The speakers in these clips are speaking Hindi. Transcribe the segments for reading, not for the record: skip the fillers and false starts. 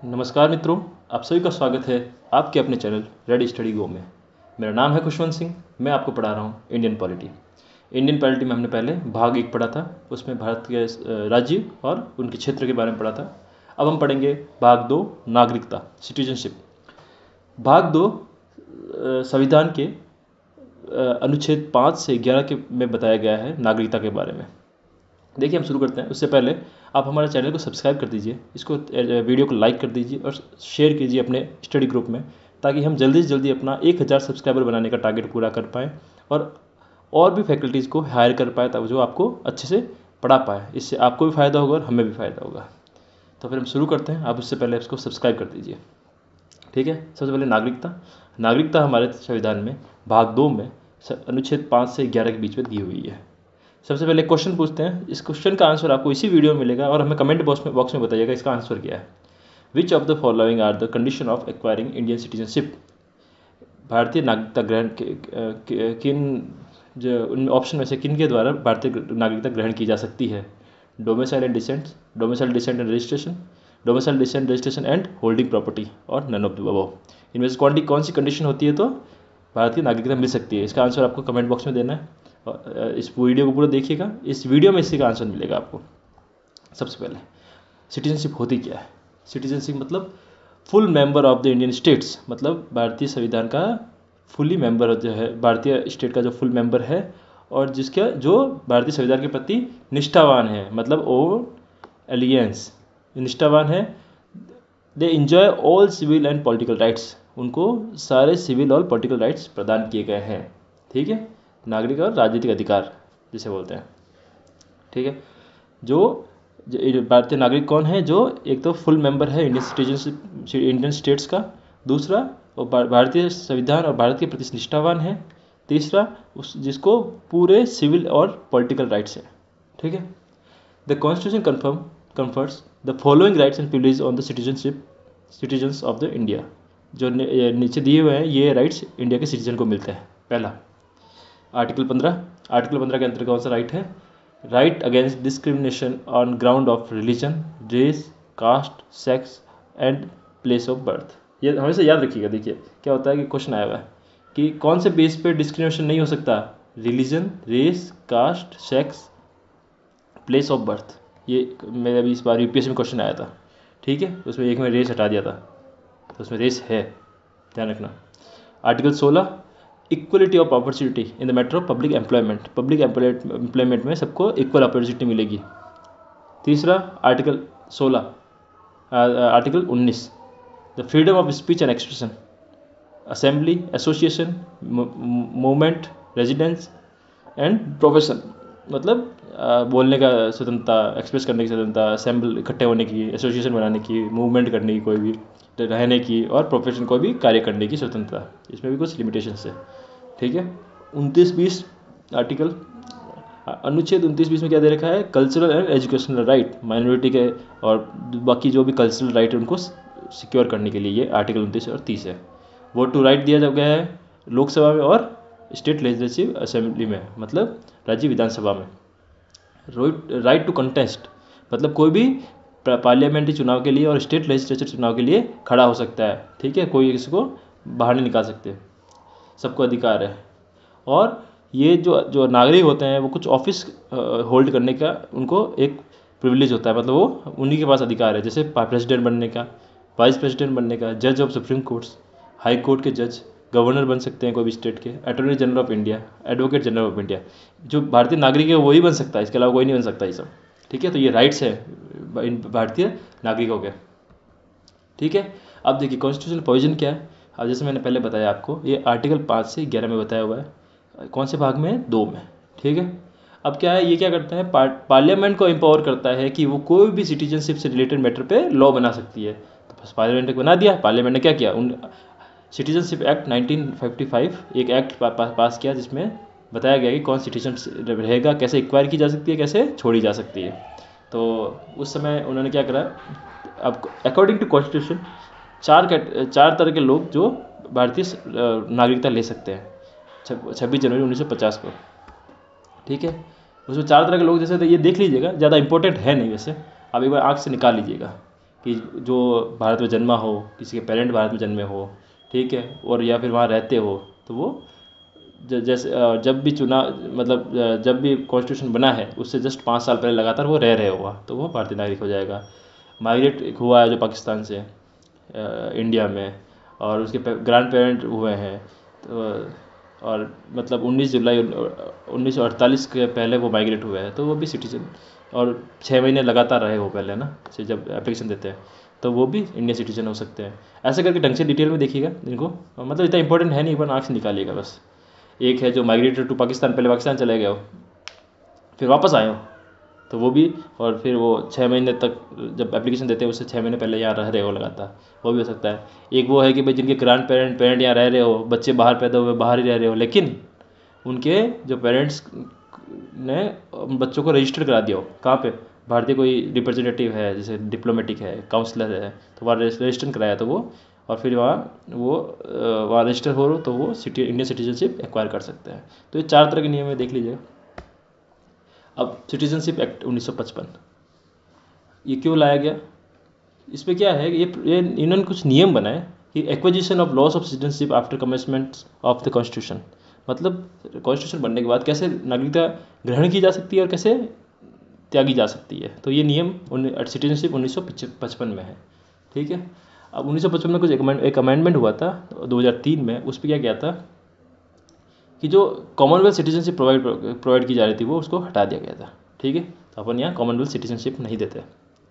नमस्कार मित्रों, आप सभी का स्वागत है आपके अपने चैनल रेडी स्टडी गो में। मेरा नाम है खुशवंत सिंह। मैं आपको पढ़ा रहा हूँ इंडियन पॉलिटी। इंडियन पॉलिटी में हमने पहले भाग 1 पढ़ा था, उसमें भारत के राज्य और उनके क्षेत्र के बारे में पढ़ा था। अब हम पढ़ेंगे भाग 2 नागरिकता, सिटीजनशिप। भाग 2 संविधान के अनुच्छेद 5 से 11 के में बताया गया है नागरिकता के बारे में। देखिए, हम शुरू करते हैं। उससे पहले आप हमारे चैनल को सब्सक्राइब कर दीजिए, इसको वीडियो को लाइक कर दीजिए और शेयर कीजिए अपने स्टडी ग्रुप में, ताकि हम जल्दी से जल्दी अपना 1000 सब्सक्राइबर बनाने का टारगेट पूरा कर पाएँ और भी फैकल्टीज़ को हायर कर पाए, ताकि जो आपको अच्छे से पढ़ा पाए। इससे आपको भी फ़ायदा होगा और हमें भी फ़ायदा होगा। तो फिर हम शुरू करते हैं। आप उससे पहले इसको सब्सक्राइब कर दीजिए, ठीक है। सबसे पहले नागरिकता हमारे संविधान में भाग 2 में अनुच्छेद 5 से 11 के बीच में दी हुई है। सबसे पहले क्वेश्चन पूछते हैं। इस क्वेश्चन का आंसर आपको इसी वीडियो में मिलेगा और हमें कमेंट बॉक्स में बताइएगा इसका आंसर क्या है। Which of the following are the condition of acquiring Indian citizenship? भारतीय नागरिकता ग्रहण किन उन ऑप्शन में से किन के द्वारा भारतीय नागरिकता ग्रहण की जा सकती है? Domicile and descent, domicile descent and registration, domicile descent registration and holding property, और नन ऑफ द अबव। इनमें से कौन सी कंडीशन होती है तो भारतीय नागरिकता मिल सकती है? इसका आंसर आपको कमेंट बॉक्स में देना है। इस वीडियो को पूरा देखिएगा, इस वीडियो में इसी का आंसर मिलेगा आपको। सबसे पहले सिटीजनशिप होती क्या है? सिटीजनशिप मतलब full member of the Indian states, मतलब भारतीय संविधान का फुली मेंबर जो है, भारतीय स्टेट का जो फुल मेंबर है और जिसका जो भारतीय संविधान के प्रति निष्ठावान है, मतलब ओ एलियंस निष्ठावान है। They enjoy all civil and political rights, उनको सारे सिविल और पॉलिटिकल राइट्स प्रदान किए गए हैं, ठीक है। नागरिक और राजनीतिक अधिकार जिसे बोलते हैं, ठीक है। जो भारतीय नागरिक कौन है? जो एक तो फुल मेंबर है इंडियन सिटीजनशिप इंडियन स्टेट्स का, दूसरा वो भारतीय संविधान और भारत के प्रति निष्ठावान है, तीसरा जिसको पूरे सिविल और पॉलिटिकल राइट्स हैं, ठीक है। The constitution confers the following rights and privilege on the citizens of the India. जो नीचे दिए हुए हैं ये राइट्स इंडिया के सिटीजन को मिलते हैं। पहला आर्टिकल 15 के अंतर्गत कौन सा राइट है? Right against discrimination on ground of religion, race, caste, sex and place of birth. ये हमेशा याद रखिएगा। देखिए क्या होता है कि क्वेश्चन आया हुआ है कि कौन से बेस पे डिस्क्रिमिनेशन नहीं हो सकता? Religion, race, caste, sex, place of birth. ये मेरे अभी इस बार यूपीएससी में क्वेश्चन आया था, ठीक है। उसमें एक में रेस हटा दिया था, तो उसमें रेस है, ध्यान रखना। Article 16 equality of opportunity in the matter of public employment में सबको इक्वल अपॉर्चुनिटी मिलेगी। तीसरा article 19 the freedom of speech and expression, assembly, association, movement, residence and profession, मतलब बोलने का स्वतंत्रता, एक्सप्रेस करने की स्वतंत्रता, असेंबल इकट्ठे होने की, एसोसिएशन बनाने की, मूवमेंट करने की, कोई भी रहने की, और प्रोफेशन कोई भी कार्य करने की स्वतंत्रता। इसमें भी कुछ लिमिटेशंस है, ठीक है। 29-20 आर्टिकल अनुच्छेद 29-20 में क्या दे रखा है? Cultural and educational right, minority के और बाकी जो भी कल्चरल राइट है उनको सिक्योर करने के लिए ये आर्टिकल 29 और 30 है। वोट टू राइट दिया गया है लोकसभा में और स्टेट लेजिस्लेटिव असेंबली में, मतलब राज्य विधानसभा में। राइट टू कंटेस्ट, मतलब कोई भी पार्लियामेंट्री चुनाव के लिए और स्टेट लेजिस्लेचर चुनाव के लिए खड़ा हो सकता है, ठीक है। कोई इसको बाहर नहीं निकाल सकते, सबको अधिकार है। और ये जो नागरिक होते हैं वो कुछ ऑफिस होल्ड करने का उनको एक प्रिविलेज होता है, मतलब वो उन्हीं के पास अधिकार है, जैसे प्रेसिडेंट बनने का, वाइस प्रेसिडेंट बनने का, जज of supreme courts, high court के जज, गवर्नर बन सकते हैं कोई भी स्टेट के, attorney general of India, advocate general of India. जो भारतीय नागरिक है वही बन सकता है, इसके अलावा कोई नहीं बन सकता ये सब, ठीक है। तो ये राइट्स है भारतीय नागरिकों के, ठीक है। अब देखिए कॉन्स्टिट्यूशनल प्रोविजन क्या है। अब जैसे मैंने पहले बताया आपको, ये आर्टिकल 5 से 11 में बताया हुआ है। कौन से भाग में? 2 में, ठीक है। अब क्या है, ये क्या करता है? पार्लियामेंट को एम्पावर करता है कि वो कोई भी सिटीजनशिप से रिलेटेड मैटर पे लॉ बना सकती है। तो बस पार्लियामेंट ने बना दिया। पार्लियामेंट ने क्या किया? सिटीजनशिप एक्ट 1955 एक एक्ट पास किया जिसमें बताया गया कि कौन सिटीजन रहेगा, कैसे एक्वायर की जा सकती है, कैसे छोड़ी जा सकती है। तो उस समय उन्होंने क्या करा, अब अकॉर्डिंग टू कॉन्स्टिट्यूशन 4 तरह के लोग जो भारतीय नागरिकता ले सकते हैं 26 जनवरी 1950 को, ठीक है। उसमें 4 तरह के लोग, जैसे तो ये देख लीजिएगा, ज़्यादा इंपॉर्टेंट है नहीं वैसे, आप एक बार आँख से निकाल लीजिएगा। कि जो भारत में जन्मा हो, किसी के पेरेंट भारत में जन्मे हो, ठीक है, और या फिर वहाँ रहते हो, तो वो जैसे जब भी जब भी कॉन्स्टिट्यूशन बना है उससे जस्ट 5 साल पहले लगातार वो रह रहे हुआ तो वो भारतीय नागरिक हो जाएगा। माइग्रेट हुआ है जो पाकिस्तान से इंडिया में, और उसके ग्रैंड पेरेंट हुए हैं, तो और मतलब 19 जुलाई 1948 के पहले वो माइग्रेट हुए हैं, तो वो भी सिटीजन, और 6 महीने लगातार रहे हो पहले ना, से जब एप्लीकेशन देते हैं तो वो भी इंडियन सिटीजन हो सकते हैं। ऐसे करके ढंग से डिटेल में देखिएगा इनको, मतलब इतना इंपॉर्टेंट है नहीं, पर आँख से निकालिएगा बस। एक है जो माइग्रेटेड टू पाकिस्तान, पहले पाकिस्तान चले गए हो फिर वापस आए हो, तो वो भी, और फिर वो 6 महीने तक जब एप्लीकेशन देते हैं उससे 6 महीने पहले यहाँ रह रहे हो लगातार, वो भी हो सकता है। एक वो है कि भाई जिनके ग्रैंड पेरेंट यहाँ रह रहे हो, बच्चे बाहर पैदा हुए बाहर ही रह रहे हो, लेकिन उनके जो पेरेंट्स ने बच्चों को रजिस्टर करा दिया हो कहाँ पे, भारतीय कोई रिप्रेजेंटेटिव है जैसे डिप्लोमेटिक है, काउंसलर है, तो वहाँ रजिस्टर कराया तो वो, और फिर वहाँ रजिस्टर हो तो वो इंडियन सिटीजनशिप एक्वायर कर सकते हैं। तो ये 4 तरह के नियम है, देख लीजिए। अब सिटीजनशिप एक्ट 1955 ये क्यों लाया गया, इस पर क्या है, ये इन्होंने कुछ नियम बनाए कि acquisition of loss of citizenship after commencement of the constitution, मतलब कॉन्स्टिट्यूशन बनने के बाद कैसे नागरिकता ग्रहण की जा सकती है और कैसे त्यागी जा सकती है। तो ये नियम सिटीजनशिप 1955 में है, ठीक है। अब 1955 में कुछ एक अमेंडमेंट हुआ था 2003 में, उस पर क्या किया था कि जो कॉमनवेल्थ सिटीजनशिप प्रोवाइड की जा रही थी वो उसको हटा दिया गया था, ठीक है। तो अपन यहाँ कॉमनवेल्थ सिटीजनशिप नहीं देते।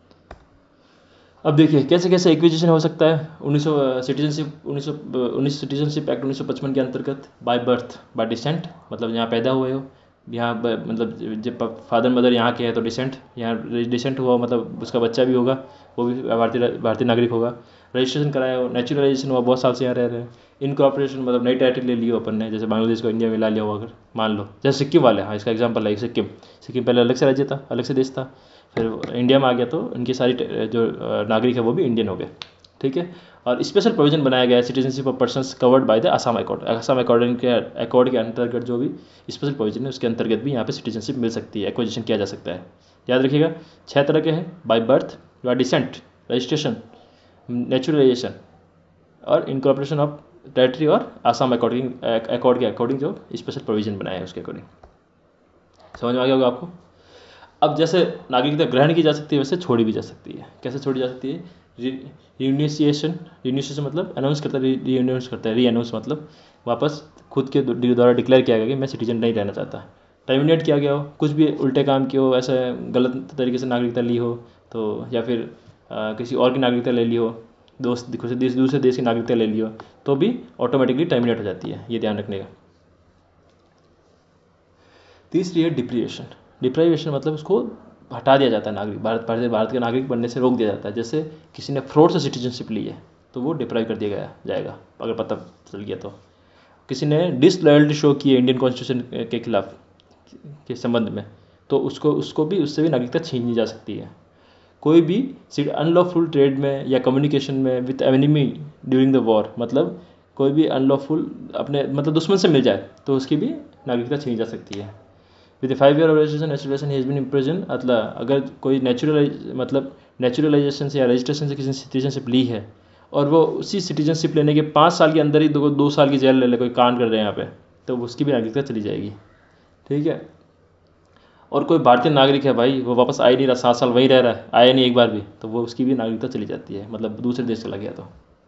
अब देखिए कैसे कैसे एक्विजिशन हो सकता है। 19 सिटीजनशिप एक्ट 1955 के अंतर्गत बाय बर्थ, बाय डिसेंट, मतलब यहाँ पैदा हुए हो, यहाँ मतलब जब फादर मदर यहाँ के हैं तो डिसेंट, यहाँ डिसेंट हुआ मतलब उसका बच्चा भी होगा, वो भी भारतीय नागरिक होगा। रजिस्ट्रेशन कराया हो, नेचुरलाइजेशन हुआ, बहुत साल से यहाँ रह रहे हैं। इनकॉर्पोरेशन मतलब नई टाइटल ले लियो अपन ने, जैसे बांग्लादेश को इंडिया में ला लिया हो अगर मान लो, जैसे सिक्किम वाले, हाँ इसका एग्जांपल है सिक्किम पहले अलग से राज्य था, अलग से देश था, फिर इंडिया में आ गया तो इनकी सारी जो नागरिक है वो भी इंडियन हो गए, ठीक है। और स्पेशल प्रोविजन बनाया गया है citizenship of persons covered by the Assam accord, Assam accord के अंतर्गत जो भी स्पेशल प्रोविजन है उसके अंतर्गत भी यहाँ पे सिटीजनशिप मिल सकती है, एक्विजिशन किया जा सकता है। याद रखिएगा 6 तरह के हैं, by birth, by descent, registration, naturalisation और इनकॉर्पोरेशन ऑफ टेरिटरी, और असम अकॉर्ड के अकॉर्डिंग जो स्पेशल प्रोविजन बनाया है उसके अकॉर्डिंग। समझ में आ गया होगा आपको। अब जैसे नागरिकता ग्रहण की जा सकती है वैसे छोड़ी भी जा सकती है। कैसे छोड़ी जा सकती है, रिन्यूसिएशन मतलब अनाउंस करता है, री अनाउंस मतलब वापस खुद के द्वारा डिक्लेयर किया गया कि मैं सिटीजन नहीं रहना चाहता। टर्मिनेट किया गया हो, कुछ भी उल्टे काम किए हो, ऐसे गलत तरीके से नागरिकता ली हो तो, या फिर किसी और की नागरिकता ले ली हो, दूसरे देश की नागरिकता ले ली हो, तो भी ऑटोमेटिकली टर्मिनेट हो जाती है, ये ध्यान रखने का। तीसरी है डिप्राइवेशन मतलब उसको हटा दिया जाता है, नागरिक भारत के नागरिक बनने से रोक दिया जाता है। जैसे किसी ने फ्रॉड से सिटीजनशिप ली है तो वो डिप्राइव कर दिया जाएगा अगर पता चल गया तो। किसी ने डिसलॉयल्टी शो की है इंडियन कॉन्स्टिट्यूशन के खिलाफ के संबंध में, तो उससे भी नागरिकता छीनी जा सकती है। कोई भी अनलॉफुल ट्रेड में या कम्युनिकेशन में with enemy during the war, मतलब कोई भी अनलॉफुल अपने मतलब दुश्मन से मिल जाए तो उसकी भी नागरिकता छीनी जा सकती है। With 5 year of registration naturalisation has been imprison, अगर कोई नेचुरलाइजेशन से या रजिस्ट्रेशन से किसी सिटीजनशिप ली है और वो उसी सिटीजनशिप लेने के 5 साल के अंदर ही 2 साल की जेल ले ले, कोई कांड कर रहे हैं यहाँ पे, तो उसकी भी नागरिकता चली जाएगी, ठीक है। और कोई भारतीय नागरिक है भाई, वो वापस आ ही नहीं रहा, 7 साल वहीं रह रहा है, आया नहीं एक बार भी, तो वो उसकी भी नागरिकता चली जाती है, मतलब दूसरे देश चला गया तो।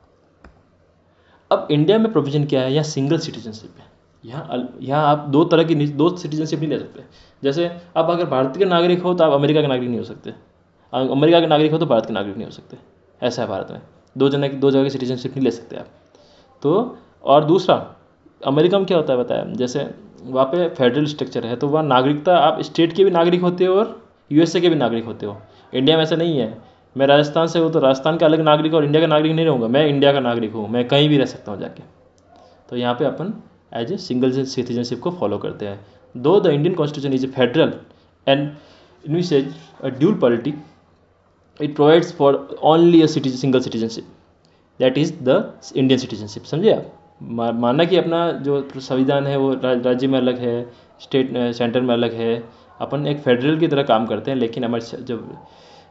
अब इंडिया में प्रोविजन क्या है, यहाँ सिंगल सिटीजनशिप है। यहाँ आप 2 तरह की 2 सिटीजनशिप नहीं ले सकते। जैसे आप अगर भारत के नागरिक हो तो आप अमेरिका के नागरिक नहीं हो सकते, अमेरिका के नागरिक हो तो भारत के नागरिक नहीं हो सकते। ऐसा है भारत में, 2 जगह की सिटीजनशिप नहीं ले सकते आप। तो और दूसरा, अमेरिका में क्या होता है बताया, जैसे वहाँ पे फेडरल स्ट्रक्चर है तो वहाँ नागरिकता आप स्टेट के भी नागरिक होते हो और यूएसए के भी नागरिक होते हो। इंडिया में ऐसा नहीं है, मैं राजस्थान से हूँ तो राजस्थान का अलग नागरिक और इंडिया का नागरिक नहीं रहूँगा, मैं इंडिया का नागरिक हूँ, मैं कहीं भी रह सकता हूँ जाके। तो यहाँ पे अपन एज ए सिंगल सिटीजनशिप को फॉलो करते हैं। Though the Indian constitution is a federal and envisages a dual polity, it provides for only a single citizenship that is the Indian citizenship. समझे आप, माना कि अपना जो संविधान है वो राज्य में अलग है, स्टेट सेंटर में अलग है, अपन एक फेडरल की तरह काम करते हैं, लेकिन हमारे जब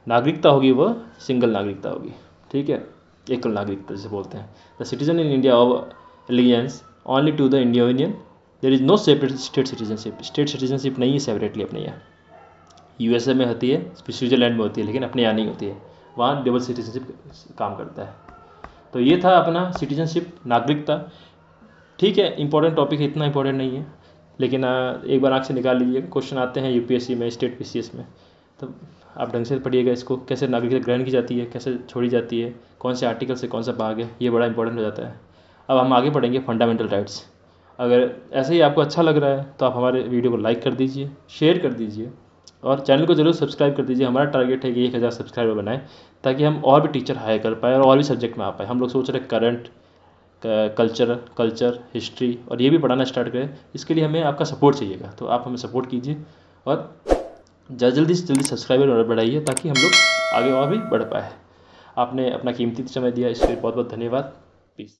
नागरिकता होगी वो सिंगल नागरिकता होगी, ठीक है, एकल नागरिकता जिसे बोलते हैं। The citizen in India of aliens only to the India union, there is no separate state citizenship. State citizenship नहीं है, सेपरेटली अपनी है। यूएसए में होती है, स्विट्जरलैंड में होती है, लेकिन अपने यहाँ नहीं होती है, वहाँ डबल सिटीजनशिप काम करता है। तो ये था अपना सिटीजनशिप, नागरिकता। ठीक है, इंपॉर्टेंट टॉपिक है, इतना इंपॉर्टेंट नहीं है, लेकिन एक बार आँख से निकाल लीजिए, क्वेश्चन आते हैं यूपीएससी में, स्टेट पीसीएस में, तो आप ढंग से पढ़िएगा इसको, कैसे नागरिकता ग्रहण की जाती है, कैसे छोड़ी जाती है, कौन से आर्टिकल से कौन सा भाग है, ये बड़ा इंपॉर्टेंट हो जाता है। अब हम आगे पढ़ेंगे फंडामेंटल राइट्स। अगर ऐसे ही आपको अच्छा लग रहा है तो आप हमारे वीडियो को लाइक कर दीजिए, शेयर कर दीजिए और चैनल को जरूर सब्सक्राइब कर दीजिए। हमारा टारगेट है कि 1000 सब्सक्राइबर बनाएं, ताकि हम और भी टीचर हायर कर पाए और भी सब्जेक्ट में आ पाए। हम लोग सोच रहे करंट, कल्चर, हिस्ट्री और ये भी पढ़ाना स्टार्ट करें। इसके लिए हमें आपका सपोर्ट चाहिएगा, तो आप हमें सपोर्ट कीजिए और जल्दी से जल्दी सब्सक्राइबर बढ़ाइए, ताकि हम लोग आगे और भी बढ़ पाए। आपने अपना कीमती समय दिया, इसके लिए बहुत बहुत धन्यवाद।